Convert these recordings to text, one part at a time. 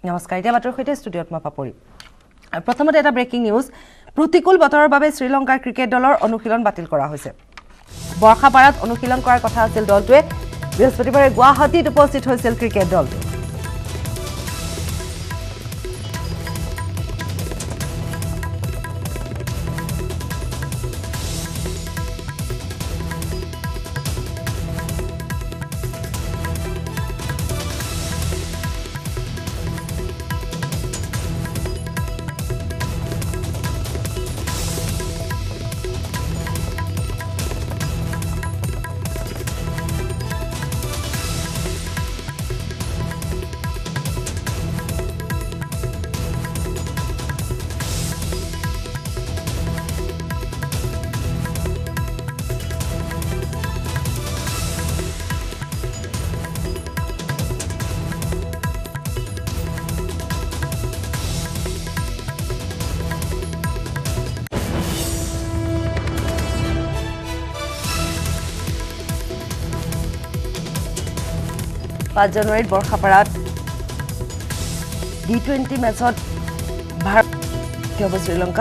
নমস্কাৰ এতিয়া বাতৰ সৈতে ষ্টুডিঅ'ত মই পাপৰি প্ৰথমতে এটা ব্ৰেকিং নিউজ প্ৰতিকূল বতৰৰ বাবে শ্ৰীলংকাৰ ক্ৰিকেট দলৰ অনুশীলন বাতিল কৰা হৈছে বৰ্ষাপাৰাত অনুশীলন কৰাৰ কথা আছিল দলটোৱে বৃহস্পতিবাৰে গুৱাহাটীত উপস্থিত হৈছিল ক্ৰিকেট দলটো জানুৱাৰীত বৰ্ষাপাৰাত টি20 মেচত ভাৰত হ'ব শ্ৰীলংকা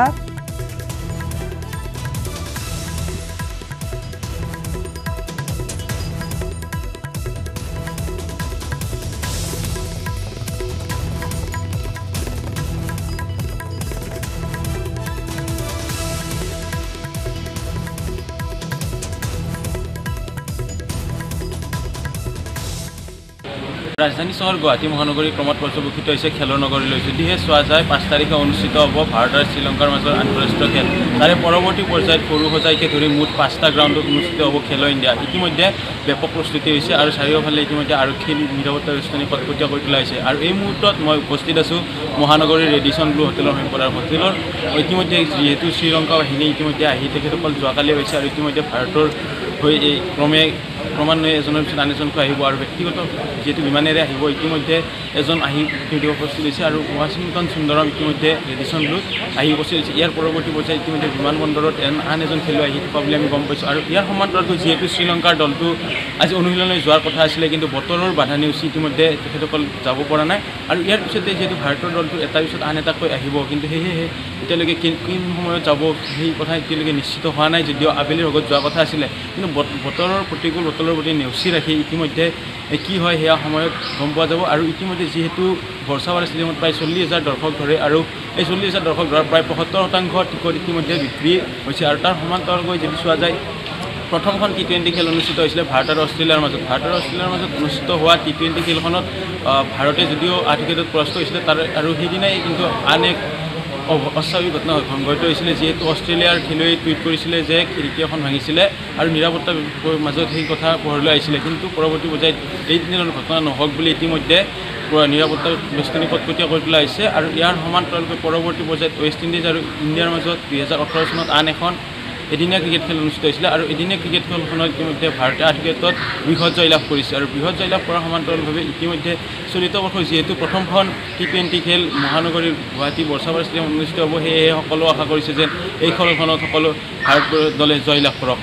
राजधानी शहर गुवाहाटी महानगरी क्रमत पर्यवेक्षित হৈছে খেলৰ নগৰীলৈ যদিহে চোৱা যায় 5 তাৰিখে অনুষ্ঠিত হ'ব ভাৰত আৰু শ্ৰীলংকাৰ মাজৰ আন্তঃৰাষ্ট্ৰীয় খেল তাৰে পৰৱৰ্তী পৰ্যায়ত সৰু সজাইকে ধৰি মুঠ 5টা গ্ৰাউণ্ডত অনুষ্ঠিত হ'ব খেলো ইণ্ডিয়া ইতিমধ্যে ব্যাপক প্ৰস্তুতি হৈছে আৰু চাৰিওফালে ইতিমধ্যে আৰক্ষী নিৰাপত্তা ব্যৱস্থা কটকটীয়া কৰি তোলা হৈছে আৰু এই মুহূৰ্তত মই উপস্থিত আছোঁ মহানগৰীৰ ৰেডিসন ব্লু হোটেলৰ সম্পৰাৰ হোটেলৰ ইতিমধ্যে যেহেতু শ্ৰীলংকা বাহিনী ইতিমধ্যে আহি তেখেতসকল যোৱাকালি হৈছে আৰু ইতিমধ্যে ভাৰতৰ হৈ এই ক্ৰমান্বয়ে এজনৰ পিছত আন এজনকৈ আহিব আৰু ব্যক্তিগত যেহেতু বিমানেৰে আহিব ইতিমধ্যে এজন আহি ভিডিঅ' উপস্থিত হৈছে আৰু ৱাশ্বিংটন সুন্দৰম ইতিমধ্যে ৰেডিসন ব্লুত আহি উপস্থিত হৈছে ইয়াৰ পৰৱৰ্তী পৰ্যায়ত ইতিমধ্যে বিমানবন্দৰত আন এজন খেলুৱৈ আহি থকা বুলি আমি গম পাইছোঁ আৰু ইয়াৰ সমান্তৰালকৈ যিহেতু শ্ৰীলংকাৰ দলটো আজি অনুশীলনলৈ যোৱাৰ কথা আছিলে কিন্তু বতৰৰ বাধা নেওচি ইতিমধ্যে তেখেতসকল যাব পৰা নাই আৰু ইয়াৰ পিছতে যিহেতু ভাৰতৰ দলটো এটাৰ পিছত আন এটাকৈ আহিব কিন্তু সেয়েহে এতিয়ালৈকে কোন সময়ত যাব সেই কথা এতিয়ালৈকে নিশ্চিত হোৱা নাই যদিও আবেলিৰ ভাগত যোৱা কথা আছিলে কিন্তু প্ৰতিকূল বতৰৰ প্ৰতি নেওচি ৰাখি ইতিমধ্যে কি হয় সেয়া সময়ত গম পোৱা যাব আৰু ইতিমধ্যে যিহেতু বৰ্ষাপাৰা ষ্টেডিয়ামত প্ৰায় 40,000 দৰ্শক ধৰে আৰু এই 40,000 দৰ্শক ধৰাৰ প্ৰায় 75% টিকট ইতিমধ্যে বিক্ৰী হৈছে আৰু তাৰ সমান্তৰালকৈ যদি চোৱা যায় প্ৰথমখন টি20 খেল অনুষ্ঠিত হৈছিলে ভাৰত আৰু অষ্ট্ৰেলিয়াৰ মাজত অনুষ্ঠিত হোৱা টি20 খেলখনত ভাৰতে যদিও 8 উইকেটত পৰাস্ত হৈছিলে তাৰ আৰু সেইদিনাই কিন্তু আন এক অস্বাভাৱিক ঘটনা সংঘটিত হৈছিলে যিহেতু অষ্ট্ৰেলিয়াৰ খেলুৱৈ টুইট কৰিছিলে যে খিৰিকী এখন ভাঙিছিলে আৰু নিৰাপত্তাৰ মাজত সেই কথা পোহৰলৈ আহিছিলে কিন্তু পৰৱৰ্তী পৰ্যায়ত এই দিনৰ ঘটনা নহওক বুলি ইতিমধ্যে নিৰাপত্তা ব্যৱস্থা কটকটীয়া কৰি তোলা হৈছে আৰু ইয়াৰ সমান্তৰালকৈ পৰৱৰ্তী পৰ্যায়ত ৱেষ্ট ইণ্ডিজ আৰু ইণ্ডিয়াৰ মাজত 2018 চনত আন এখন এদিনীয়া ক্ৰিকেট খেল অনুষ্ঠিত হৈছিলে আৰু এদিনীয়া ক্ৰিকেট খেলখনত ইতিমধ্যে ভাৰতে 8 উইকেটত বৃহৎ জয়লাভ কৰিছে আৰু বৃহৎ জয়লাভ কৰাৰ সমান্তৰালভাৱে ইতিমধ্যে চলিত বৰ্ষৰ যিহেতু প্ৰথমখন টি20 খেল মহানগৰীৰ গুৱাহাটী বৰ্ষাপাৰা ষ্টেডিয়ামত অনুষ্ঠিত হ'ব সেয়েহে সকলো আশা কৰিছে যে এই খেলখনত সকলো ভাৰত দলে জয়লাভ কৰক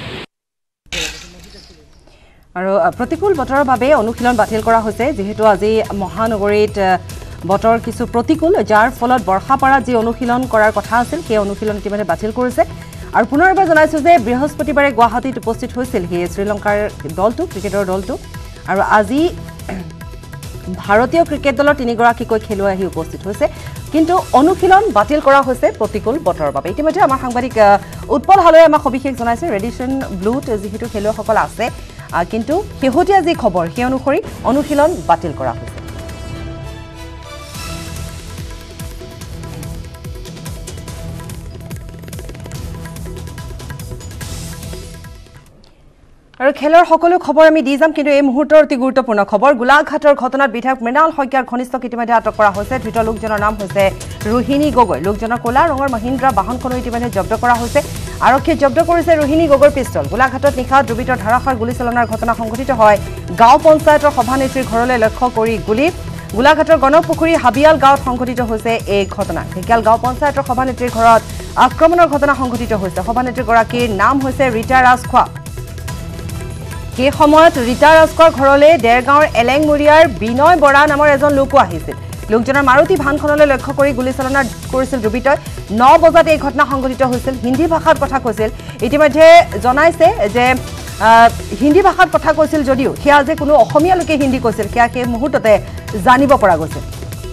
আৰু প্ৰতিকূল বতৰৰ বাবে অনুশীলন বাতিল কৰা হৈছে যেহেতু আজি মহানগৰীত বতৰ কিছু প্ৰতিকূল যাৰ ফলত বৰ্ষাপাৰাত যি অনুশীলন কৰাৰ কথা আছিল সেই অনুশীলন ইতিমধ্যে বাতিল কৰিছে আৰু পুনৰ এবাৰ জনাইছো যে বৃহস্পতিবাৰে গুৱাহাটীত উপস্থিত হৈছিল শ্ৰীলংকাৰ দলটো ক্ৰিকেটৰ দলটো আৰু আজি ভাৰতীয় ক্ৰিকেট দলৰ 3গৰাকীকৈ খেলুৱৈ আহি উপস্থিত হৈছে কিন্তু অনুশীলন বাতিল কৰা হৈছে প্ৰতিকূল বতৰৰ বাবে ইতিমধ্যে আমাৰ সাংবাদিক উৎপল হালৈয়ে আমাক সবিশেষ জনাইছে ৰেডিসন ব্লুত যিহেতু খেলুৱৈসকল আছে কিন্তু শেহতীয়া যি খবৰ সেই অনুসৰি অনুশীলন বাতিল কৰা হৈছে আৰু খেলৰ সকলো খবৰ আমি দি যাম কিন্তু এই মুহূৰ্তৰ অতি গুৰুত্বপূৰ্ণ খবৰ গোলাঘাটৰ ঘটনাত বিধায়ক মৃণাল শইকীয়াৰ ঘনিষ্ঠ ইতিমধ্যে আটক কৰা হৈছে ধৃত লোকজনৰ নাম হৈছে ৰোহিণী গগৈ লোকজনৰ ক'লা ৰঙৰ মহিন্দ্ৰা বাহনখনো ইতিমধ্যে জব্দ কৰা হৈছে আৰক্ষীয়ে জব্দ কৰিছে ৰোহিণী গগৈৰ পিষ্টল গোলাঘাটত নিশা দুৰ্বৃত্তৰ ধাৰাসাৰ গুলীচালনাৰ ঘটনা সংঘটিত হয় গাঁও পঞ্চায়তৰ সভানেত্ৰীৰ ঘৰলৈ লক্ষ্য কৰি গুলী গোলাঘাটৰ গণপুখুৰী হাবিয়াল গাঁৱত সংঘটিত হৈছে এই ঘটনা ঢেকিয়াল গাঁও পঞ্চায়তৰ সভানেত্ৰীৰ ঘৰত আক্ৰমণৰ ঘটনা সংঘটিত হৈছে সভানেত্ৰীগৰাকীৰ নাম হৈছে ৰীতা ৰাজখোৱা সেই সময়ত ৰীতা ৰাজখোৱাৰ ঘৰলৈ দেৰগাঁৱৰ এলেংমুৰিয়াৰ বিনয় বৰা নামৰ এজন লোকো আহিছিল লোকজনৰ মাৰুতি ভানখনলৈ লক্ষ্য কৰি গুলীচালনা কৰিছিল দুৰ্বৃত্তই 9 বজাত এই ঘটনা সংঘটিত হৈছিল হিন্দী ভাষাত কথা কৈছিল ইতিমধ্যে জনাইছে যে হিন্দী ভাষাত কথা কৈছিল যদিও সেয়া যে কোনো অসমীয়া লোকে হিন্দী কৈছিল সেয়া সেই মুহূৰ্ততে জানিব পৰা গৈছিল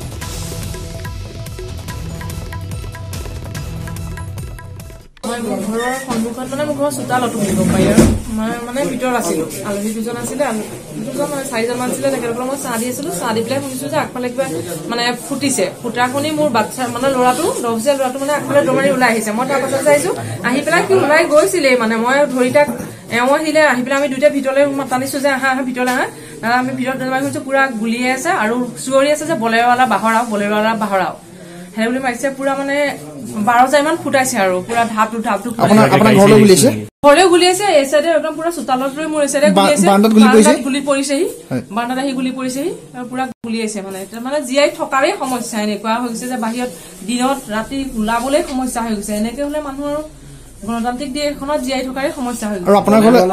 ঘৰৰ সন্মুখত মানে মোৰ ঘৰৰ চোতালতো বুলি গম পাই আৰু মানে ভিতৰত আছিলো আলহী দুজন আছিলে দুজন মানে 4জন আছিলে তেখেতসকলক মই চাহ দি আছিলো চাহ দি পেলাই শুনিছো যে আগফালে কিবা মানে ফুটিছে ফুটা শুনি মোৰ বাচ্চা মানে ল'ৰাটো 10 বছৰীয়া ল'ৰাটো মানে আগফালে দৌৰি ওলাই আহিছে মই তাৰ পাছত চাইছো আহি পেলাই কি ওলাই গৈছিলেই মানে মই ধৰি তাক এওঁ আহিলে আহি পেলাই আমি দুইটা ভিতৰলৈ টানিছো যে আহা ভিতৰলৈ আহা দাদা আমি ভিতৰত দৰমাই গৈছো পুৰা গুলিয়ে আছে আৰু চিঞৰি আছে যে বলেৰৱালা বাহৰাও সেই বুলি মাৰিছে পুৰা মানে 12 মান ফুটাইছে আৰু পুৰা ধাপটো আপোনাৰ ঘৰলৈ গুলিছে ঘৰলৈ গুলিছে এই সাইডে একদম পুৰা চোতালত ৰৈ মোৰ এই সাইডে গুলিছে বাৰান্দাত গুলি পৰিছেহি বাৰান্দাত আহি গুলি পৰিছেহি আৰু পুৰা গুলিছে মানে জিয়াই থকাৰে সমস্যা এনেকুৱা হৈছে যে বাহিৰত দিনত ৰাতি ওলাবলৈ সমস্যা হৈ গৈছে এনেকে হলে মানুহ আৰু গণতান্ত্ৰিক দেশখনত জিয়াই থকাৰে সমস্যা হৈ গৈছে আৰু আপোনাৰ ঘৰলৈ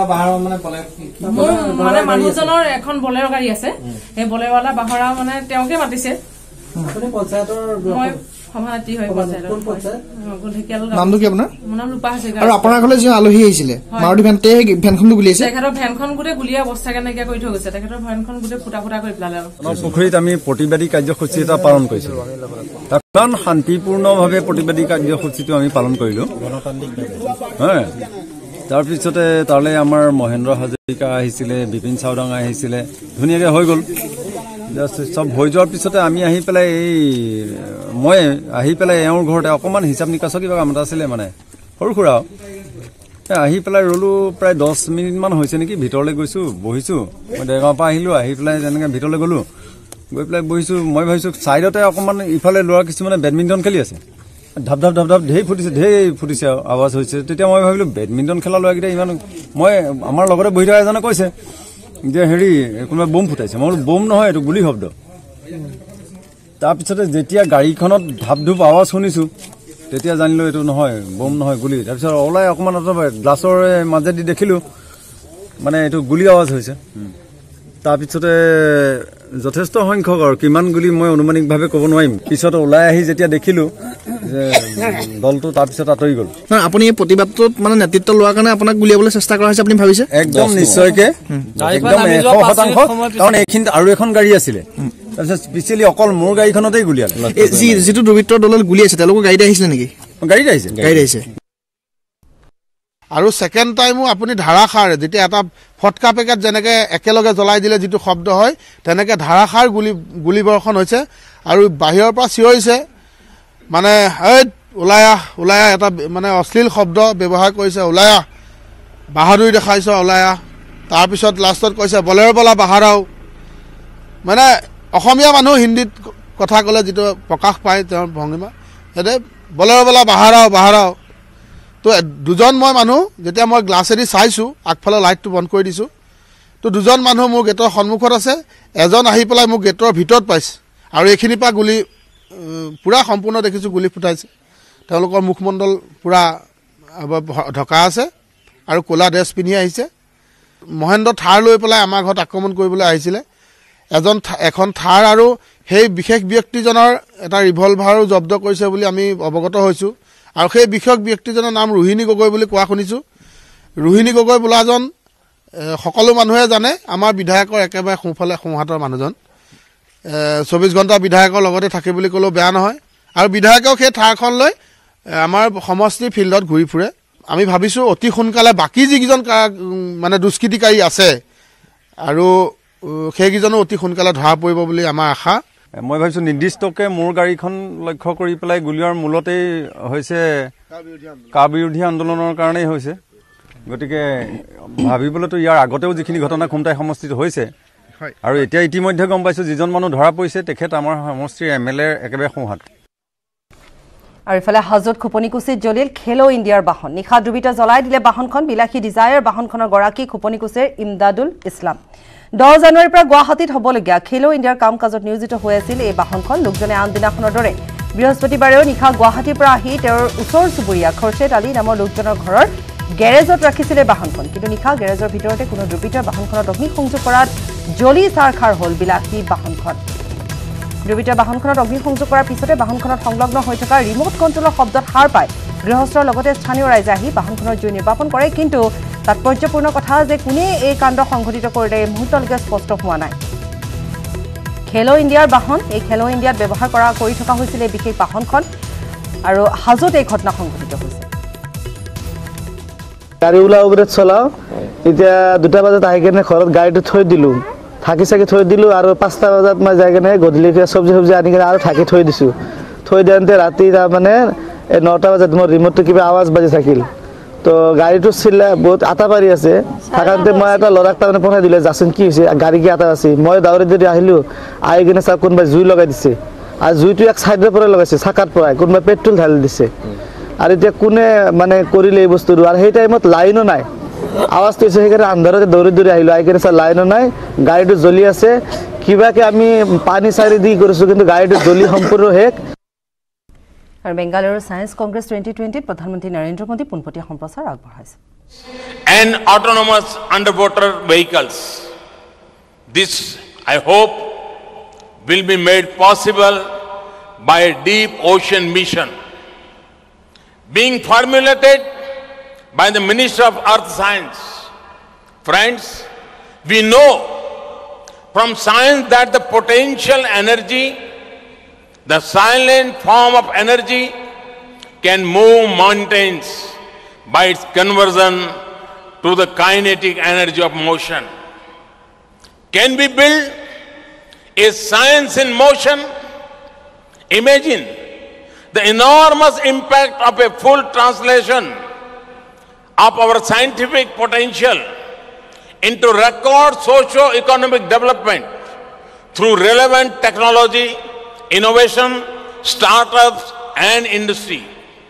মোৰ মানে মানুহজনৰ এখন বলেৰ গাড়ী আছে এই বলেৰৱালা বাহৰা মানে তেওঁকে মাতিছে আপুনি পঞ্চায়তৰ মই সভাপতি হৈ পঞ্চায়তৰ নামটো কি আপোনাৰ মোৰ নাম ৰূপা হাজৰিকা আৰু আপোনাৰ ঘৰলৈ যে আলহী আহিছিলে মাৰুতি ভেনখনটো গুলিছে তেখেতৰ ভেনখন গোটেই গুলীয়া অৱস্থা কেনেকৈ কৰি থৈ গৈছে তেখেতৰ ভেনখন গোটেই ফুটা কৰি পেলালে আৰু পুখুৰীত আমি প্ৰতিবাদী কাৰ্যসূচী এটা পালন কৰিছিলোঁ তাত শান্তিপূৰ্ণভাৱে প্ৰতিবাদী কাৰ্যসূচীটো আমি পালন কৰিলোঁ হয় তাৰপিছতে তালৈ আমাৰ মহেন্দ্ৰ হাজৰিকা আহিছিলে বিপিন চাওডাঙা আহিছিলে ধুনীয়াকৈ হৈ গ'ল সব হৈ যোৱাৰ পিছতে আমি আহি পেলাই মই আহি পেলাই এওঁৰ ঘৰতে অকণমান হিচাপ নিকাচৰ কিবা কাম এটা আছিলে মানে সৰু সুৰা আহি পেলাই ৰ'লোঁ প্ৰায় 10 মিনিটমান হৈছে নেকি ভিতৰলৈ গৈছোঁ বহিছোঁ মই দেৰগাঁৱৰ পৰা আহিলোঁ আহি পেলাই তেনেকৈ ভিতৰলৈ গ'লোঁ গৈ পেলাই বহিছোঁ মই ভাবিছোঁ ছাইডতে অকণমান ইফালে ল'ৰা কিছুমানে বেডমিণ্টন খেলি আছে ঢাপ ঢেৰ ফুটিছে আৱাজ হৈছে তেতিয়া মই ভাবিলোঁ বেডমিণ্টন খেলা ল'ৰাকেইটা ইমান মই আমাৰ লগতে বহি থকা এজনে কৈছে যে হেৰি কোনোবাই বোম ফুটাইছে মই বোলো বোম নহয় এইটো গুলি শব্দ তাৰপিছতে যেতিয়া গাড়ীখনত ঢাপ ধুপ আৱাজ শুনিছোঁ তেতিয়া জানিলোঁ এইটো নহয় বোম নহয় গুলি তাৰপিছত ওলাই অকণমান গ্লাছৰ মাজেদি দেখিলোঁ মানে এইটো গুলি আৱাজ হৈছে তাৰপিছতে যথেষ্ট সংখ্যক আৰু কিমান গুলি মই অনুমানিকভাৱে ক'ব নোৱাৰিম পিছত ওলাই আহি যেতিয়া দেখিলোঁ যে দলটো তাৰপিছত আঁতৰি গ'ল আপুনি এই প্ৰতিবাদটোত মানে নেতৃত্ব লোৱাৰ কাৰণে আপোনাক গুলিয়াবলৈ চেষ্টা কৰা হৈছে আপুনি ভাবিছে একদম নিশ্চয়কে একদম 100% কাৰণ এইখিনিত আৰু এখন গাড়ী আছিলে তাৰপিছত স্পেচিয়েলি অকল মোৰ গাড়ীখনতেই গুলিয়ালে যিটো দুৰ্বৃত্তৰ দলত গুলি আছে তেওঁলোকৰ গাড়ীত আহিছিলে নেকি গাড়ীত আহিছে আৰু ছেকেণ্ড টাইমো আপুনি ধাৰাসাৰ যেতিয়া এটা ফটকা পেকেট যেনেকৈ একেলগে জ্বলাই দিলে যিটো শব্দ হয় তেনেকৈ ধাৰাসাৰ গুলীবৰ্ষণ হৈছে আৰু বাহিৰৰ পৰা চিঞৰিছে মানে ওলাই আহ এটা মানে অশ্লীল শব্দ ব্যৱহাৰ কৰিছে ওলাই আহ বাহাদুৰি দেখাইছ ওলাই আহ তাৰপিছত লাষ্টত কৈছে বলেৰ বলা বাহাৰাও মানে অসমীয়া মানুহ হিন্দীত কথা ক'লে যিটো প্ৰকাশ পায় তেওঁৰ ভংগীমা সেইটোৱে বলেৰ বলা বাহাৰাও তো দুজন মই মানুহ যেতিয়া মই গ্লাছেদি চাইছোঁ আগফালে লাইটটো বন্ধ কৰি দিছোঁ তো দুজন মানুহ মোৰ গেটৰ সন্মুখত আছে এজন আহি পেলাই মোক গেটৰ ভিতৰত পাইছে আৰু এইখিনিৰ পৰা গুলি পুৰা সম্পূৰ্ণ দেখিছোঁ গুলি ফুটাইছে তেওঁলোকৰ মুখমণ্ডল পুৰা ঢকা আছে আৰু ক'লা ড্ৰেছ পিন্ধি আহিছে মহেন্দ্ৰ থাৰ লৈ পেলাই আমাৰ ঘৰত আক্ৰমণ কৰিবলৈ আহিছিলে এখন থাৰ আৰু সেই বিশেষ ব্যক্তিজনৰ এটা ৰিভলভাৰো জব্দ কৰিছে বুলি আমি অৱগত হৈছোঁ আৰু সেই বিশেষ ব্যক্তিজনৰ নাম ৰোহিণী গগৈ বুলি কোৱা শুনিছোঁ ৰোহিণী গগৈ বোলাজন সকলো মানুহে জানে আমাৰ বিধায়কৰ একেবাৰে সোঁহাতৰ মানুহজন 24 ঘণ্টা বিধায়কৰ লগতে থাকে বুলি ক'লেও বেয়া নহয় আৰু বিধায়কেও সেই থাৰখন লৈ আমাৰ সমষ্টি ফিল্ডত ঘূৰি ফুৰে আমি ভাবিছোঁ অতি সোনকালে বাকী যিকেইজন মানে দুষ্কৃতিকাৰী আছে আৰু সেইকেইজনো অতি সোনকালে ধৰা পৰিব বুলি আমাৰ আশা মই ভাবিছোঁ নিৰ্দিষ্টকৈ মোৰ গাড়ীখন লক্ষ্য কৰি পেলাই গুলীয়াৰ মূলতেই হৈছে কা বিৰোধী আন্দোলনৰ কাৰণেই হৈছে গতিকে ভাবিবলৈতো ইয়াৰ আগতেও যিখিনি ঘটনা খুমটাই সমষ্টিত হৈছে আৰু এতিয়া ইতিমধ্যে গম পাইছোঁ যিজন মানুহ ধৰা পৰিছে তেখেত আমাৰ সমষ্টিৰ MLA একেবাৰে সোঁহাত আৰু ইফালে হাজোত খোপনিকুচিত জ্বলিল খেলো ইণ্ডিয়াৰ বাহন নিশা দুৰ্বৃত্তই জ্বলাই দিলে বাহনখন বিলাসী ডিজায়াৰ বাহনখনৰ গৰাকী খোপনিকুচিৰ ইমদাদুল ইছলাম 10 জানুৱাৰীৰ পৰা গুৱাহাটীত হ'বলগীয়া খেলো ইণ্ডিয়াৰ কাম কাজত নিয়োজিত হৈ আছিল এই বাহনখন লোকজনে আন দিনাখনৰ দৰে বৃহস্পতিবাৰেও নিশা গুৱাহাটীৰ পৰা আহি তেওঁৰ ওচৰ চুবুৰীয়া খৰশেদ আলী নামৰ লোকজনৰ ঘৰৰ গেৰেজত ৰাখিছিলে বাহনখন কিন্তু নিশা গেৰেজৰ ভিতৰতে কোনো দুৰ্বৃত্তই বাহনখনত অগ্নিসংযোগ কৰাত জ্বলি চাৰখাৰ হ'ল বিলাসী বাহনখন দুৰ্বৃত্তই বাহনখনত অগ্নিসংযোগ কৰাৰ পিছতে বাহনখনত সংলগ্ন হৈ থকা ৰিমোট কণ্ট্ৰলৰ শব্দত সাৰ পায় গৃহস্থৰ লগতে স্থানীয় ৰাইজে আহি বাহনখনৰ জুই নিৰ্বাপন কৰে কিন্তু তাৎপৰ্যপূৰ্ণ কথা যে কোনে এই কাণ্ড সংঘটিত কৰিলে এই মুহূৰ্তলৈকে স্পষ্ট হোৱা নাই খেলো ইণ্ডিয়াৰ বাহন এই খেলো ইণ্ডিয়াত ব্যৱহাৰ কৰি থকা হৈছিল এই বিশেষ বাহনখন আৰু হাজত এই ঘটনা সংঘটিত হৈছে গাড়ী ওলা উবেৰত চলাও এতিয়া 2টা বজাত আহি কেনে ঘৰত গাড়ীটো থৈ দিলোঁ থাকি চাকি থৈ দিলোঁ আৰু 5টা বজাত মই যাই কেনে গধূলিকৈ চব্জি আনি কেনে আৰু থাকি থৈ দিছোঁ থৈ দিওঁতে ৰাতি তাৰমানে 9টা বজাত মোৰ ৰিমোটটো কিবা আৱাজ বাজি থাকিল তো গাড়ীটো চিল্লা বহুত আটা পাৰি আছে থাকাতে মই এটা ল'ৰাক তাৰমানে পঠাই দিলে যাচোন কি হৈছে গাড়ী কি আটা আছে মই দৌৰি আহিলোঁ আহি কিনে চাওক কোনোবাই জুই লগাই দিছে আৰু জুইটো এক চাইডৰ পৰা লগাইছে চাকাত পৰাই কোনোবাই পেট্ৰল ঢালি দিছে আৰু এতিয়া কোনে মানে কৰিলে এই বস্তুটো আৰু সেই টাইমত লাইনো নাই আৱাজটো হৈছে সেইকাৰণে আন্ধাৰতে দৌৰি আহিলোঁ আহি কিনে লাইনো নাই গাড়ীটো জ্বলি আছে কিবাকে আমি পানী চাৰি দি কৰিছোঁ কিন্তু গাড়ীটো জ্বলি সম্পূৰ্ণ শেষ আৰু বেংগালুৰু সায়েন্স কংগ্ৰেছ 2020 প্ৰধানমন্ত্ৰী নৰেন্দ্ৰ মোদী পোনপটীয়া সম্প্ৰচাৰ আগবঢ়াইছে and autonomous underwater vehicles this I hope will be made possible by a deep ocean mission being formulated by the Minister of Earth Science. Friends, we know from science that the potential energy, the silent form of energy, can move mountains by its conversion to the kinetic energy of motion. Can we build a science in motion? Imagine the enormous impact of a full translation of our scientific potential into record socio-economic development through relevant technology, innovation, startups and industry.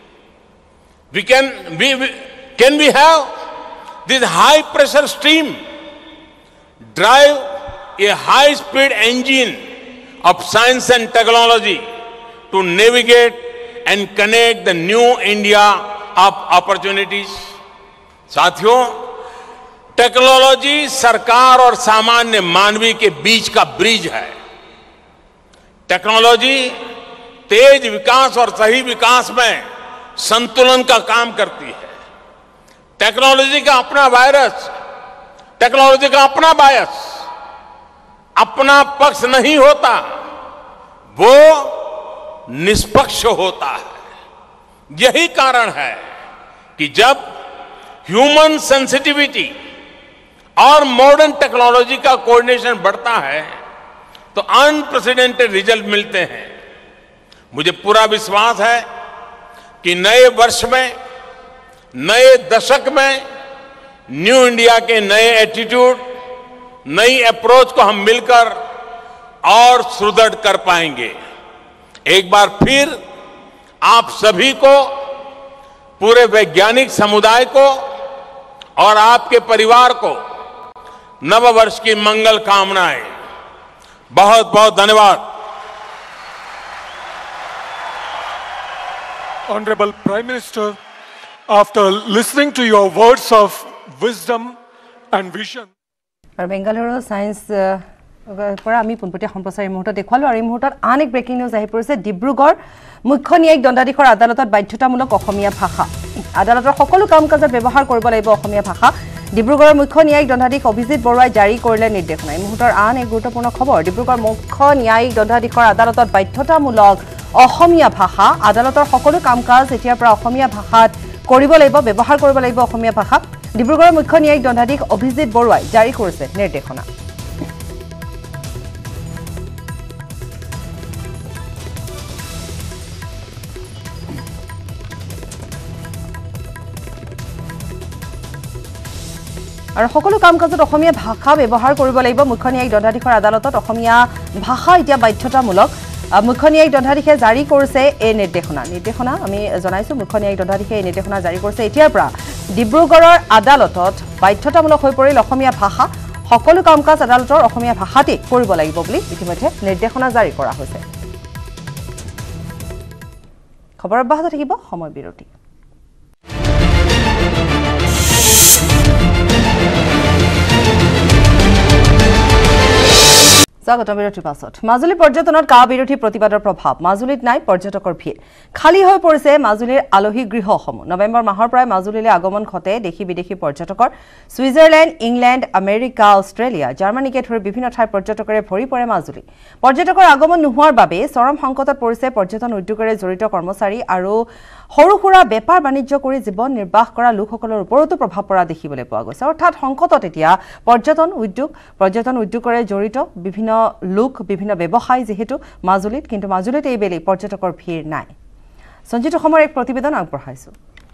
Can we have this high pressure steam drive a high speed engine of science and technology to navigate and connect the new India of opportunities? साथियों, technology सरकार और सामान्य मानवी के बीच का bridge है। Technology तेज विकास और सही विकास में संतुलन का काम करती है। टेक्नोलॉजी का अपना वायरस, टेक्नोलॉजी का अपना बायस, अपना पक्ष नहीं होता, वो निष्पक्ष होता है। यही कारण है कि जब ह्यूमन सेंसिटिविटी और मॉडर्न टेक्नोलॉजी का कोऑर्डिनेशन बढ़ता है तो अनप्रेसिडेंटेड रिजल्ट मिलते हैं। मुझे पूरा विश्वास है कि नए वर्ष में, नए दशक में न्यू इंडिया के नए एटीट्यूड, नई अप्रोच को हम मिलकर और सुदृढ़ कर पाएंगे। एक बार फिर आप सभी को, पूरे वैज्ञानिक समुदाय को और आपके परिवार को नव वर्ष की मंगल कामनाएं। बहुत बहुत धन्यवाद। Honorable Prime Minister, after listening to your words of wisdom and vision. আৰু বেংগালুৰু সায়েন্স পৰা আমি পোনপটীয়া সম্প্ৰচাৰ এই মুহূৰ্তত দেখুৱালোঁ আৰু এই মুহূৰ্তত আন এক ব্ৰেকিং নিউজ আহি পৰিছে ডিব্ৰুগড় মুখ্য ন্যায়িক দণ্ডাধীশৰ আদালতত বাধ্যতামূলক অসমীয়া ভাষা আদালতৰ সকলো কাম কাজত ব্যৱহাৰ কৰিব লাগিব অসমীয়া ভাষা ডিব্ৰুগড়ৰ মুখ্য ন্যায়িক দণ্ডাধীশ অভিজিত বৰুৱাই জাৰি কৰিলে নিৰ্দেশনা এই মুহূৰ্তৰ আন এক গুৰুত্বপূৰ্ণ খবৰ ডিব্ৰুগড় মুখ্য ন্যায়িক দণ্ডাধীশৰ আদালতত বাধ্যতামূলক অসমীয়া ভাষা আদালতৰ সকলো কাম কাজ এতিয়াৰ পৰা অসমীয়া ভাষাত কৰিব লাগিব ব্যৱহাৰ কৰিব লাগিব অসমীয়া ভাষা ডিব্ৰুগড়ৰ মুখ্য ন্যায়িক দণ্ডাধীশ অভিজিত বৰুৱাই জাৰি কৰিছে নিৰ্দেশনা আৰু সকলো কাম কাজত অসমীয়া ভাষা ব্যৱহাৰ কৰিব লাগিব মুখ্য ন্যায়িক দণ্ডাধীশৰ আদালতত অসমীয়া ভাষা এতিয়া বাধ্যতামূলক মুখ্য ন্যায়িক দণ্ডাধীশে জাৰি কৰিছে এই নিৰ্দেশনা আমি জনাইছো মুখ্য ন্যায়িক দণ্ডাধীশে এই নিৰ্দেশনা জাৰি কৰিছে এতিয়াৰ পৰা ডিব্ৰুগড়ৰ আদালতত বাধ্যতামূলক হৈ পৰিল অসমীয়া ভাষা সকলো কাম কাজ আদালতৰ অসমীয়া ভাষাতে কৰিব লাগিব বুলি ইতিমধ্যে নিৰ্দেশনা জাৰি কৰা হৈছে খবৰ অব্যাহত থাকিব সময় বিৰতি স্বাগতম বিৰতিৰ পাছত মাজুলী পৰ্যটনত কা বিৰোধী প্ৰতিবাদৰ প্ৰভাৱ মাজুলীত নাই পৰ্যটকৰ ভিৰ খালী হৈ পৰিছে মাজুলীৰ আলহী গৃহসমূহ নৱেম্বৰ মাহৰ পৰা মাজুলীলৈ আগমন ঘটে দেশী বিদেশী পৰ্যটকৰ ছুইজাৰলেণ্ড ইংলেণ্ড আমেৰিকা অষ্ট্ৰেলিয়া জাৰ্মানীকে ধৰি বিভিন্ন ঠাইৰ পৰ্যটকৰে ভৰি পৰে মাজুলী পৰ্যটকৰ আগমন নোহোৱাৰ বাবে চৰম সংকটত পৰিছে পৰ্যটন উদ্যোগৰে জড়িত কৰ্মচাৰী আৰু সৰু সুৰা বেপাৰ বাণিজ্য কৰি জীৱন নিৰ্বাহ কৰা লোকসকলৰ ওপৰতো প্ৰভাৱ পৰা দেখিবলৈ পোৱা গৈছে অৰ্থাৎ সংকটত এতিয়া পৰ্যটন উদ্যোগৰে জড়িত বিভিন্ন লোক বিভিন্ন ব্যৱসায় যেহেতু মাজুলীত কিন্তু মাজুলীত এইবেলি পৰ্যটকৰ ভিৰ নাই সঞ্জিত অসমৰ এক প্ৰতিবেদন আগবঢ়াইছো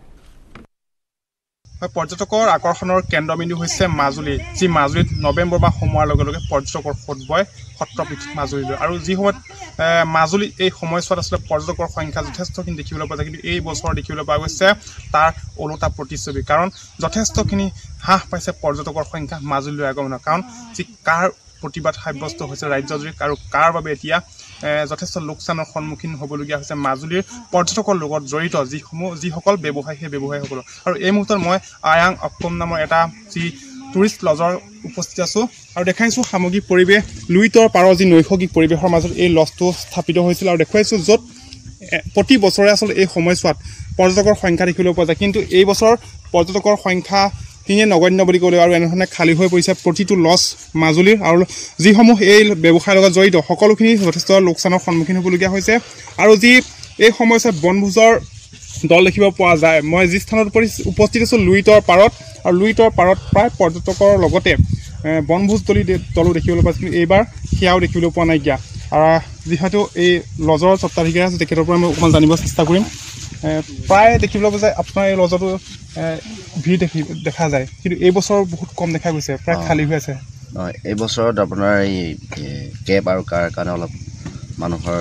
পৰ্যটকৰ আকৰ্ষণৰ কেন্দ্ৰবিন্দু হৈছে মাজুলী যি মাজুলীত নৱেম্বৰ মাহ সোমোৱাৰ লগে লগে পৰ্যটকৰ ফটবয় সত্ৰপীঠ মাজুলীলৈ আৰু যি সময়ত মাজুলী এই সময়ছোৱাত আচলতে পৰ্যটকৰ সংখ্যা যথেষ্টখিনি দেখিবলৈ পোৱা যায় কিন্তু এই বছৰ দেখিবলৈ পোৱা গৈছে তাৰ ওলোটা প্ৰতিচ্ছবি কাৰণ যথেষ্টখিনি হ্ৰাস পাইছে পৰ্যটকৰ সংখ্যা মাজুলীলৈ আগমনৰ কাৰণ যি কাৰ প্ৰতিবাদ সাব্যস্ত হৈছে ৰাজ্যজুৰি আৰু কাৰ বাবে এতিয়া যথেষ্ট লোকচানৰ সন্মুখীন হ'বলগীয়া হৈছে মাজুলীৰ পৰ্যটকৰ লগত জড়িত যিসকল ব্যৱসায়ী সেই ব্যৱসায়ীসকল আৰু এই মুহূৰ্তত মই আয়াং অক্কম নামৰ এটা যি টুৰিষ্ট লজৰ উপস্থিত আছোঁ আৰু দেখাইছোঁ সামগ্ৰিক পৰিৱেশ লুইতৰ পাৰৰ যি নৈসৰ্গিক পৰিৱেশৰ মাজত এই লজটো স্থাপিত হৈছিল আৰু দেখুৱাইছোঁ য'ত প্ৰতি বছৰে আচলতে এই সময়ছোৱাত পৰ্যটকৰ সংখ্যা দেখিবলৈ পোৱা যায় কিন্তু এই বছৰ পৰ্যটকৰ সংখ্যা কিনে নগণ্য বুলি ক'লে আৰু এনেধৰণে খালী হৈ পৰিছে প্ৰতিটো লজ মাজুলীৰ আৰু যিসমূহ এই ব্যৱসায়ৰ লগত জড়িত সকলোখিনি যথেষ্ট লোকচানৰ সন্মুখীন হ'বলগীয়া হৈছে আৰু যি এই সময়ছোৱাত বনভোজৰ দল দেখিব পোৱা যায় মই যি স্থানত উপস্থিত আছোঁ লুইতৰ পাৰত আৰু লুইতৰ পাৰত প্ৰায় পৰ্যটকৰ লগতে বনভোজ দলো দেখিবলৈ পাইছোঁ কিন্তু এইবাৰ সেয়াও দেখিবলৈ পোৱা নাইকিয়া আৰু যিহেতু এই লজৰ স্বত্বাধিকাৰী আছে তেখেতৰ পৰা মই অকণমান জানিব চেষ্টা কৰিম প্ৰায় দেখিবলৈ পোৱা যায় আপোনাৰ এই লজতো ভিৰ দেখা যায় কিন্তু এই বছৰ বহুত কম দেখা গৈছে প্ৰায় খালী হৈ আছে এই বছৰত আপোনাৰ এই কেব আৰু কাৰ কাৰণে অলপ মানুহৰ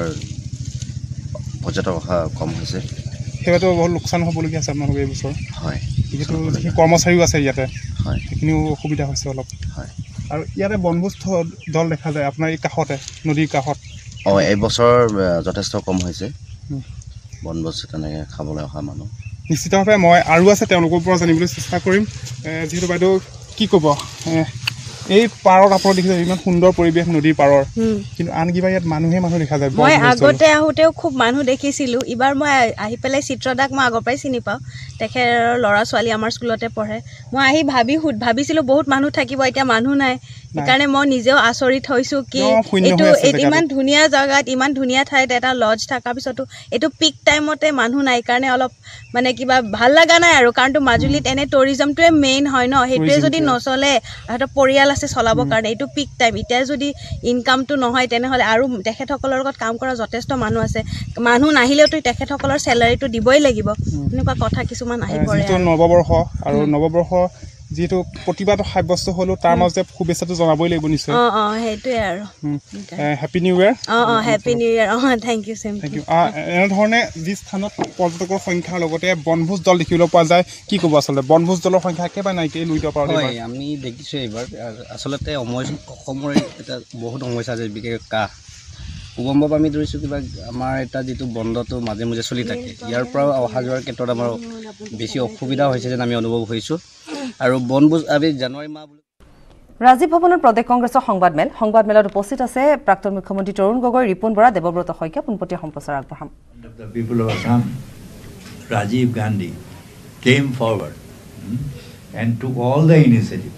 পৰ্যটক অহা কম হৈছে সেইবাবে বহুত লোকচান হ'বলগীয়া আছে আপোনালোকৰ এই বছৰ হয় যিহেতু যিখিনি কৰ্মচাৰীও আছে ইয়াতে হয় সেইখিনিও অসুবিধা হৈছে অলপ হয় আৰু ইয়াতে বনভোজ দল দেখা যায় আপোনাৰ এই কাষতে নদীৰ কাষত এই বছৰ যথেষ্ট কম হৈছে বনভোজ তেনেকৈ খাবলৈ অহা মানুহ নিশ্চিতভাৱে মই আৰু আছে তেওঁলোকৰ পৰা জানিবলৈ চেষ্টা কৰিম যিহেতু বাইদেউ কি ক'ব এই পাৰত আপোনালোকে দেখিছে ইমান সুন্দৰ পৰিৱেশ নদীৰ পাৰৰ কিন্তু আন কিবা ইয়াত মানুহ দেখা যায় মই আগতে আহোঁতেও খুব মানুহ দেখিছিলোঁ এইবাৰ মই আহি পেলাই চিত্ৰদাক মই আগৰ পৰাই চিনি পাওঁ তেখেতৰ ল'ৰা ছোৱালী আমাৰ স্কুলতে পঢ়ে মই আহি ভাবিছিলোঁ বহুত মানুহ থাকিব এতিয়া মানুহ নাই সেইকাৰণে মই নিজেও আচৰিত হৈছোঁ কি এইটো ইমান ধুনীয়া জেগাত ইমান ধুনীয়া ঠাইত এটা লজ থকাৰ পিছতো এইটো পিক টাইমতে মানুহ নাই কাৰণে অলপ মানে কিবা ভাল লগা নাই আৰু কাৰণটো মাজুলীত এনে টুৰিজমটোৱে মেইন হয় ন সেইটোৱে যদি নচলে সিহঁতৰ পৰিয়াল আছে চলাবৰ কাৰণে এইটো পিক টাইম এতিয়া যদি ইনকামটো নহয় তেনেহ'লে আৰু তেখেতসকলৰ লগত কাম কৰা যথেষ্ট মানুহ আছে মানুহ নাহিলেওতো তেখেতসকলৰ চেলাৰীটো দিবই লাগিব এনেকুৱা কথা কিছুমান আহি পৰে নৱবৰ্ষ আৰু নৱবৰ্ষ যিহেতু প্ৰতিবাদ সাব্যস্ত হ'লেও তাৰ মাজতে শুভেচ্ছাটো জনাবই লাগিব নিশ্চয় সেইটোৱে আৰু happy new year happy new year thank you same thank you এনেধৰণে যি স্থানত পৰ্যটকৰ সংখ্যাৰ লগতে বনভোজ দল দেখিবলৈ পোৱা যায় কি ক'ব আচলতে বনভোজ দলৰ সংখ্যা একেবাৰে নাইকিয়া লুইতৰ পাৰত আমি দেখিছোঁ এইবাৰ আচলতে অসমৰ এটা বহুত সমস্যা আছে বিশেষকৈ কাহ কুবম্বক আমি ধৰিছোঁ কিবা আমাৰ এটা যিটো বন্ধটো মাজে মাজে চলি থাকে ইয়াৰ পৰা অহা যোৱাৰ ক্ষেত্ৰত আমাৰ বেছি অসুবিধা হৈছে যেন আমি অনুভৱ হৈছোঁ আৰু বনভোজ আমি জানুৱাৰী মাহ ৰাজীৱ ভৱনৰ প্ৰদেশ কংগ্ৰেছৰ সংবাদমেলত উপস্থিত আছে প্ৰাক্তন মুখ্যমন্ত্ৰী তৰুণ গগৈ ৰিপুণ বৰা দেৱব্ৰত শইকীয়া পোনপটীয়া সম্প্ৰচাৰ আগবঢ়াম The people of Assam, Rajiv Gandhi, came forward and took all the initiative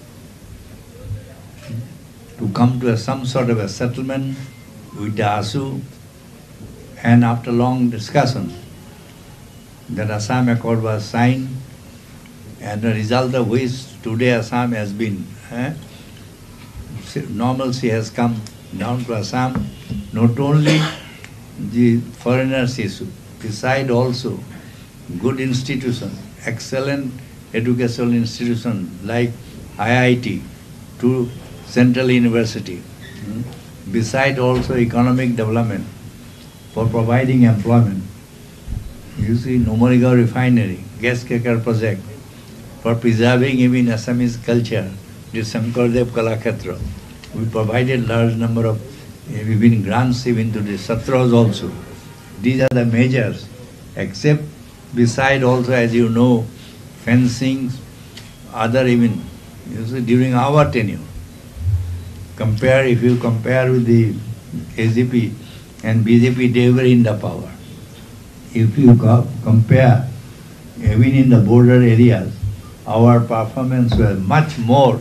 to come to some sort of a settlement with the ASU, and after long discussion, that Assam Accord was signed, and the result of which today Assam has been normalcy has come down to Assam. Not only the foreigners issue, beside also good institution, excellent educational institution like IIT to Central University, beside also economic development for providing employment. You see Numaligarh refinery, gas cracker project, for preserving even Assamese culture, the Shankardev Kalakshetra. We provided large number of even grants even to the Satras also. These are the measures, except beside also, as you know, fencing, other even, you see, during our tenure. If you compare with the ACP and BJP, they were in the power. If you compare, even in the border areas, our performance was much more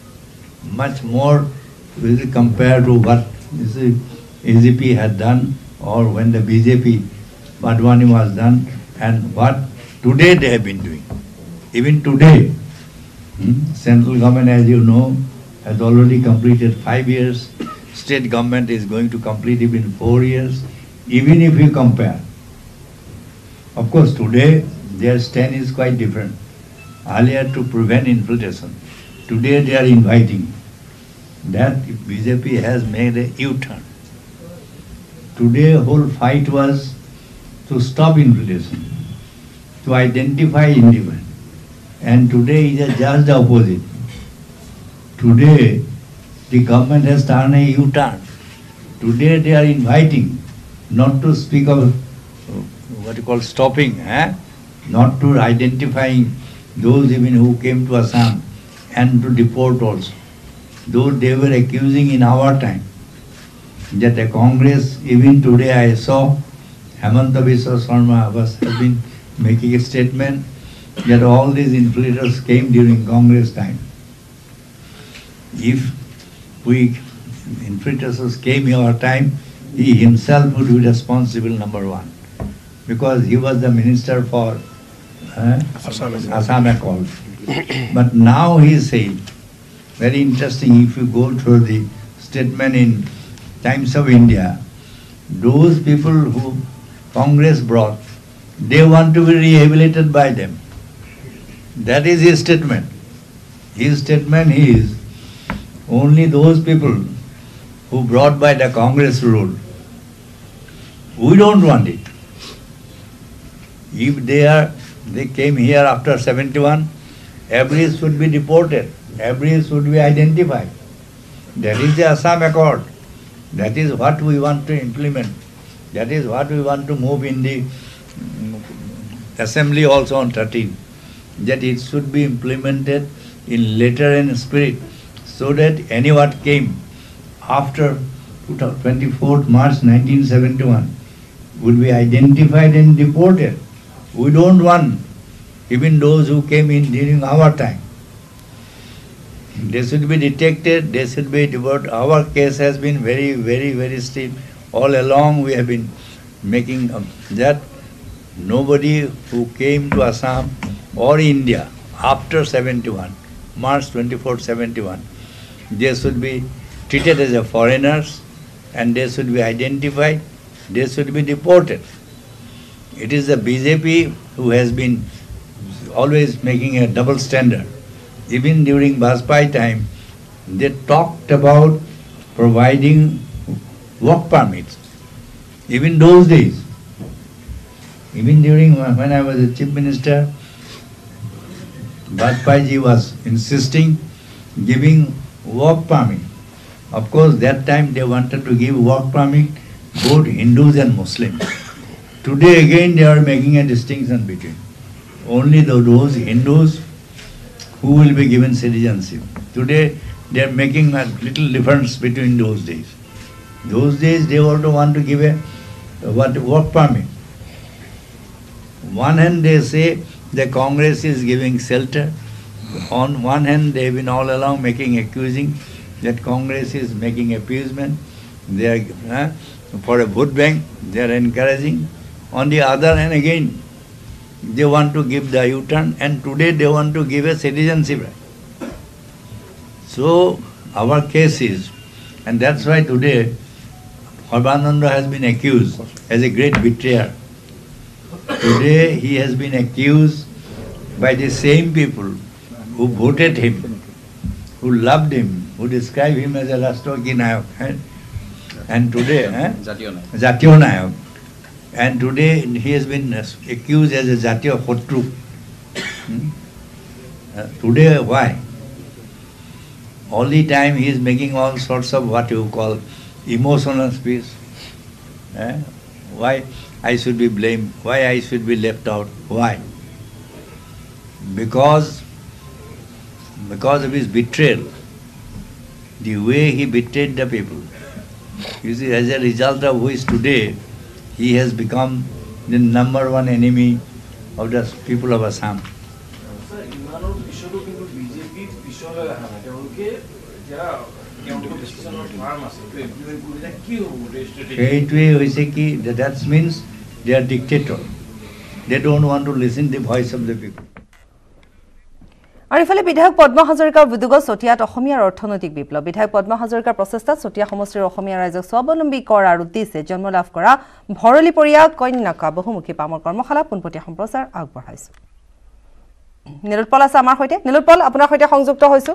compared to what ACP had done, or when the BJP Wadhwani was done, and what today they have been doing. Even today, central government, as you know, has already completed 5 years. State government is going to complete it in 4 years. Even if you compare, of course, today their stand is quite different. Earlier, to prevent infiltration, today they are inviting. That BJP has made a U-turn. Today, whole fight was to stop infiltration, to identify independence. And today is just the opposite. Today, the government has turned a U-turn. Today they are inviting, not to speak of what you call stopping, not to identifying those even who came to Assam and to deport also. Though they were accusing in our time that a Congress, even today I saw Hemanta Biswa Sarma has been making a statement that all these infiltrators came during Congress time. If infiltrators came in our time, he himself would be responsible, number one, because he was the minister for Assam Accord. But now he is saying, very interesting, if you go through the statement in Times of India, those people who Congress brought, they want to be rehabilitated by them. That is his statement. His statement is, only those people who brought by the Congress rule, we don't want it. If they came here after 71, every should be deported, every should be identified. That is the Assam Accord. That is what we want to implement. That is what we want to move in the assembly also on 13. That it should be implemented in letter and spirit, so that anyone came after 24th March 1971 would be identified and deported. We don't want even those who came in during our time. They should be detected, they should be deported. Our case has been very, very, very steep. All along we have been making that nobody who came to Assam or India after 71, March 24, 71, they should be treated as a foreigners and they should be identified, they should be deported. It is the BJP who has been always making a double standard. Even during Vajpayee time, they talked about providing work permits. Even those days, even during when I was a chief minister, Vajpayee ji was insisting giving work permit. Of course, that time they wanted to give work permit both Hindus and Muslims. Today again they are making a distinction between only those Hindus who will be given citizenship. Today they are making a little difference between those days. Those days they also want to give a work permit. One hand they say the Congress is giving shelter. On one hand they have been all along accusing that Congress is making appeasement. They are for a vote bank they are encouraging. On the other hand again they want to give the U-turn, and today they want to give a citizenship right. So our case is, and that's why today Sarbananda has been accused as a great betrayer. Today he has been accused by the same people who voted him, who loved him, who described him as a Rashtrapati Nayak. And today, Jatiyo Nayak. And today he has been accused as a Jatiyo Khotru. Today, why? All the time he is making all sorts of what you call emotional speech. Why I should be blamed? Why I should be left out? Why? Because of his betrayal. the way he betrayed the people. You see, as a result of which today he has become the #1 enemy of the people of Assam. That means they are dictator. They don't want to listen to the voice of the people. আৰু ইফালে বিধায়ক পদ্ম হাজৰিকাৰ উদ্যোগত চতিয়াত অসমীয়াৰ অৰ্থনৈতিক বিপ্লৱ বিধায়ক পদ্ম হাজৰিকাৰ প্ৰচেষ্টাত চতিয়া সমষ্টিৰ অসমীয়া ৰাইজক স্বাৱলম্বী কৰাৰ উদ্দেশ্যে জন্ম লাভ কৰা ভৰলীপৰীয়া কন্যাকা বহুমুখী পামৰ কৰ্মশালা পোনপটীয়া সম্প্ৰচাৰ আগবঢ়াইছো নিলোৎপল আছে আমাৰ সৈতে নিলোৎপল আপোনাৰ সৈতে সংযুক্ত হৈছো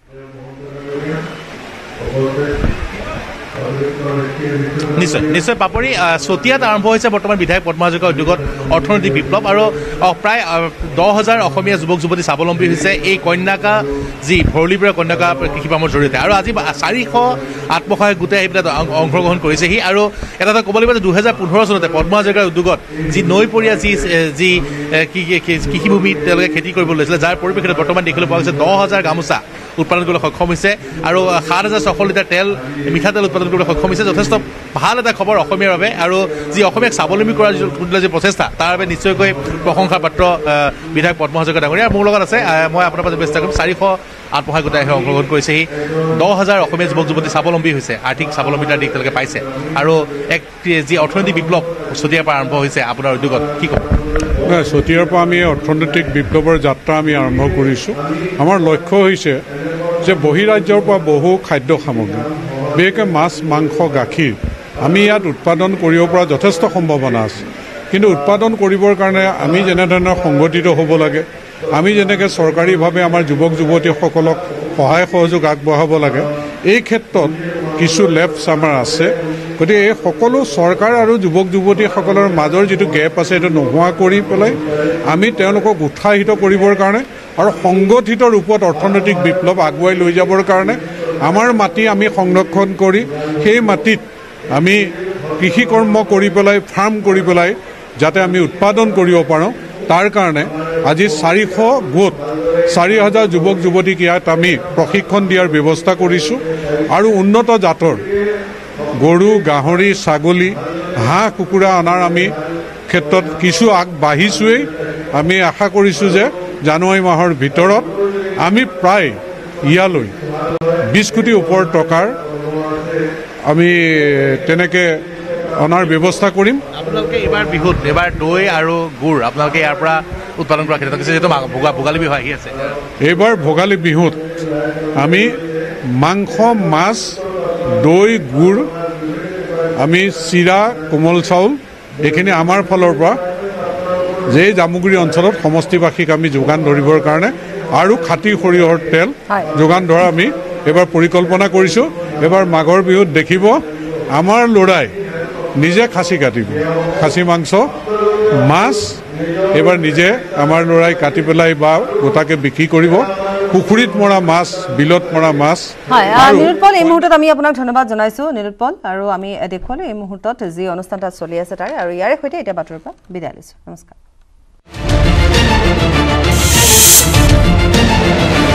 নিশ্চয় নিশ্চয় পাপৰি চতিয়াত আৰম্ভ হৈছে বৰ্তমান বিধায়ক পদ্ম হাজৰিকাৰ উদ্যোগত অৰ্থনৈতিক বিপ্লৱ আৰু প্ৰায় 10,000 অসমীয়া যুৱক যুৱতী স্বাৱলম্বী হৈছে এই কন্যাকা যি ভৰলীপৰীয়া কন্যাকা কৃষি পামৰ জৰিয়তে আৰু আজি 400 আত্মসহায়ক গোটে আহি পেলাই অংশগ্ৰহণ কৰিছেহি আৰু এটা ক'ব লাগিব যে 2015 চনতে পদ্ম হাজৰিকাৰ উদ্যোগত যি নৈপৰীয়া যি কৃষিভূমি তেওঁলোকে খেতি কৰিব লৈছিলে যাৰ পৰিপ্ৰেক্ষিতত বৰ্তমান দেখিবলৈ পোৱা গৈছে 10,000 গামোচা উৎপাদন কৰিবলৈ সক্ষম হৈছে আৰু 7,600 লিটাৰ তেল মিঠাতেল উৎপাদন কৰিবলৈ সক্ষম হৈছে যথেষ্ট ভাল এটা খবৰ অসমীয়াৰ বাবে আৰু যি অসমীয়াক স্বাৱলম্বী কৰাৰ যি প্ৰচেষ্টা তাৰ বাবে নিশ্চয়কৈ প্ৰশংসাৰ পাত্ৰ বিধায়ক পদ্ম হাজৰিকা ডাঙৰীয়া মোৰ লগত আছে মই আপোনাৰ পৰা চেষ্টা কৰিম 400 আত্মসহায়ক গোটে অংশগ্ৰহণ কৰিছেহি 10,000 অসমীয়া যুৱক যুৱতী স্বাৱলম্বী হৈছে আৰ্থিক স্বাৱলম্বিতাৰ দিশ তেওঁলোকে পাইছে আৰু এক যি অৰ্থনৈতিক বিপ্লৱ চতিয়াৰ পৰা আৰম্ভ হৈছে আপোনাৰ উদ্যোগত কি ক'ব চতিয়াৰ পৰা আমি অৰ্থনৈতিক বিপ্লৱৰ যাত্ৰা আমি আৰম্ভ কৰিছোঁ আমাৰ লক্ষ্য হৈছে যে বহিৰাজ্যৰ পৰা বহু খাদ্য সামগ্ৰী বিশেষকৈ মাছ মাংস গাখীৰ আমি ইয়াত উৎপাদন কৰিব পৰা যথেষ্ট সম্ভাৱনা আছে কিন্তু উৎপাদন কৰিবৰ কাৰণে আমি যেনেধৰণৰ সংগঠিত হ'ব লাগে আমি যেনেকৈ চৰকাৰীভাৱে আমাৰ যুৱক যুৱতীসকলক সহায় সহযোগ আগবঢ়াব লাগে এই ক্ষেত্ৰত কিছু লেপছ আমাৰ আছে গতিকে এই সকলো চৰকাৰ আৰু যুৱক যুৱতীসকলৰ মাজৰ যিটো গেপ আছে সেইটো নোহোৱা কৰি পেলাই আমি তেওঁলোকক উৎসাহিত কৰিবৰ কাৰণে আৰু সংগঠিত ৰূপত অৰ্থনৈতিক বিপ্লৱ আগুৱাই লৈ যাবৰ কাৰণে আমাৰ মাটি আমি সংৰক্ষণ কৰি সেই মাটিত আমি কৃষি কৰ্ম কৰি পেলাই ফাৰ্ম কৰি পেলাই যাতে আমি উৎপাদন কৰিব পাৰোঁ তাৰ কাৰণে আজি 400 গোট 4,000 যুৱক যুৱতীক ইয়াত আমি প্ৰশিক্ষণ দিয়াৰ ব্যৱস্থা কৰিছোঁ আৰু উন্নত জাতৰ গৰু গাহৰি ছাগলী হাঁহ কুকুৰা অনাৰ আমি ক্ষেত্ৰত কিছু আগবাঢ়িছোঁৱেই আমি আশা কৰিছোঁ যে জানুৱাৰী মাহৰ ভিতৰত আমি প্ৰায় ইয়ালৈ 20 কোটি ওপৰ টকাৰ আমি তেনেকৈ অনাৰ ব্যৱস্থা কৰিম আপোনালোকে এইবাৰ বিহুত এবাৰ দৈ আৰু গুড় আপোনালোকে ইয়াৰ পৰা উৎপাদন কৰা ক্ষেত্ৰত যিহেতু ভোগালী বিহু আহি আছে এইবাৰ ভোগালী বিহুত আমি মাংস মাছ দৈ গুড় আমি চিৰা কোমল চাউল এইখিনি আমাৰ ফালৰ পৰা যে জামুগুৰি অঞ্চলত সমষ্টিবাসীক আমি যোগান ধৰিবৰ কাৰণে আৰু খাটি সৰিয়হৰ তেল যোগান ধৰা আমি এবাৰ পৰিকল্পনা কৰিছোঁ এবাৰ মাঘৰ বিহুত দেখিব আমাৰ ল'ৰাই নিজে খাচী কাটিব খাচী মাংস মাছ এবাৰ নিজে আমাৰ ল'ৰাই কাটি পেলাই বা গোটাকে বিক্ৰী কৰিব পুখুৰীত মৰা মাছ বিলত মৰা মাছ নিলোৎপল এই মুহূৰ্তত আমি আপোনাক ধন্যবাদ জনাইছোঁ নিলোৎপল আৰু আমি দেখুৱালোঁ এই মুহূৰ্তত যি অনুষ্ঠান তাত চলি আছে তাৰে আৰু ইয়াৰে সৈতে এতিয়া বাতৰিৰ পৰা বিদায় লৈছোঁ নমস্কাৰ